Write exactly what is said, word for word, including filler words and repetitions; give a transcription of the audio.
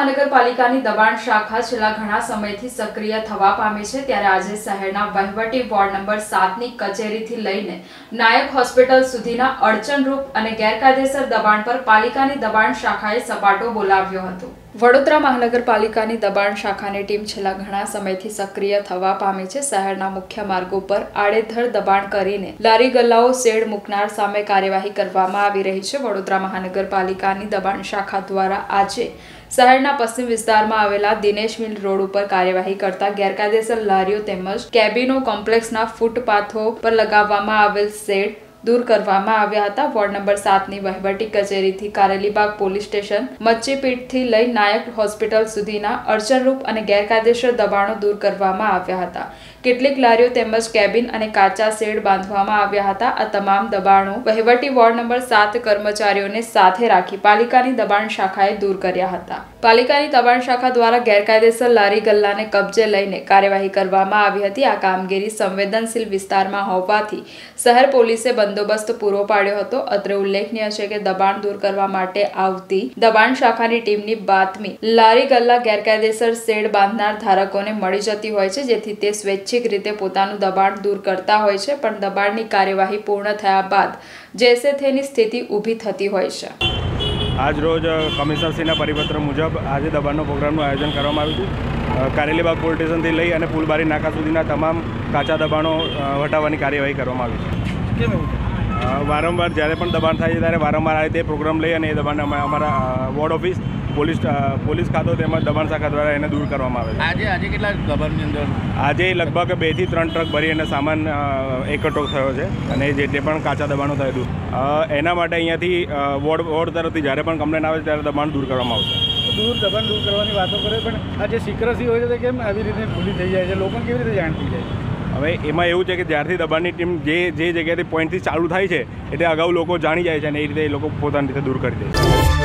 મહાનગરપાલિકાની દબાણ શાખા છેલ્લા ઘણા સમયથી સક્રિય થવા પામી છે ત્યારે આજે શહેરના વહીવટી વોર્ડ નંબર સાત ની કચેરીથી લઈને નાયક હોસ્પિટલ સુધીના અડચણરૂપ અને ગેરકાયદેસર દબાણ પર પાલિકાની દબાણ શાખાએ સપાટો બોલાવ્યો હતો। વડોદરા મહાનગરપાલિકાની દબાણ શાખાની ટીમ છેલ્લા ઘણા સમયથી સક્રિય થવા પામી છે। શહેરના મુખ્ય માર્ગો પર આડેધડ દબાણ કરીને લારી ગલ્લાઓ શેડ મૂકનાર સામે કાર્યવાહી કરવામાં આવી રહી છે। વડોદરા મહાનગરપાલિકાની દબાણ શાખા દ્વારા આજે શહેરના પશ્ચિમ વિસ્તારમાં આવેલા દિનેશ મિલ રોડ ઉપર કાર્યવાહી કરતા ગેરકાયદેસર લારીઓ તેમજ કેબિનો કોમ્પ્લેક્સના ફૂટપાથો પર લગાવવામાં આવેલ શેડ दूर કરવામાં આવ્યા હતા। વોર્ડ નંબર સાત ની વહીવટી કચેરીથી કારેલીબાગ પોલીસ સ્ટેશન મચ્છીપીઠથી લઈ નાયક હોસ્પિટલ સુધીના અડચણરૂપ અને ગેરકાયદેસર દબાણો દૂર કરવામાં આવ્યા હતા। કેટલીક લારીઓ તેમજ કેબિન અને કાચા શેડ બાંધવામાં આવ્યા હતા। આ તમામ દબાણો વહીવટી વોર્ડ નંબર સાત કર્મચારીઓને સાથે રાખી પાલિકાની દબાણ શાખાએ દૂર કર્યા હતા। પાલિકાની દબાણ શાખા દ્વારા ગેરકાયદેસર લારી ગલ્લાને કબજે લઈને કાર્યવાહી કરવામાં આવી હતી। આ કામગીરી સંવેદનશીલ વિસ્તારમાં હોવાથી શહેર પોલીસે બંદોબસ્ત પૂરો પાડ્યો હતો। અત્રે ઉલ્લેખનીય છે કે દબાણ દૂર કરવા માટે આવતી દબાણ શાખાની ટીમની બાતમી લારી ગલ્લા ગેરકાયદેસર શેડ બાંધનાર ધારકોને મળી જતી હોય છે, જેથી તે સ્વૈચ્છિક રીતે પોતાનું દબાણ દૂર કરતા હોય છે, પણ દબાણની કાર્યવાહી પૂર્ણ થયા બાદ જેસે તેની સ્થિતિ ઊભી થતી હોય છે। આજ રોજ કમિશનરશ્રીના પરિપત્ર મુજબ આજે દબાણનો પ્રોગ્રામનું આયોજન કરવામાં આવ્યું હતું। કારેલીબાગ પોલીસ સ્ટેશનથી લઈ અને ફૂલબારી નાકા સુધીના તમામ કાચા દબાણો હટાવવાની કાર્યવાહી કરવામાં આવી છે। કેમ એવું વારંવાર જ્યારે પણ દબાણ થાય છે ત્યારે વારંવાર આ રીતે પ્રોગ્રામ લઈ અને એ દબાણ અમારા વોર્ડ ઓફિસ પોલીસ પોલીસ ખાતો તેમજ દબાણ શાખા દ્વારા એને દૂર કરવામાં આવે છે। આજે આજે કેટલા દબાણની અંદર આજે લગભગ બે થી ત્રણ ટ્રક ભરી અને સામાન એકઠો થયો છે અને જે તે પણ કાચા દબાણો થયેલું એના માટે અહીંયાથી વોર્ડ વોર્ડ તરફથી જ્યારે પણ કમ્પ્લેન આવે છે ત્યારે દબાણ દૂર કરવામાં આવશે। દૂર દબાણ દૂર કરવાની વાતો કરે, પણ આ જે સિક્રસી હોય છે તે કેમ આવી રીતે ભૂલી થઈ જાય છે, લોકોને કેવી રીતે જાણ થઈ જાય છે? હવે એમાં એવું છે કે જ્યારથી દબાણની ટીમ જે જે જગ્યાએથી પોઈન્ટથી ચાલુ થાય છે એટલે અગાઉ લોકો જાણી જાય છે અને એ રીતે એ લોકો પોતાની રીતે દૂર કરી દે છે।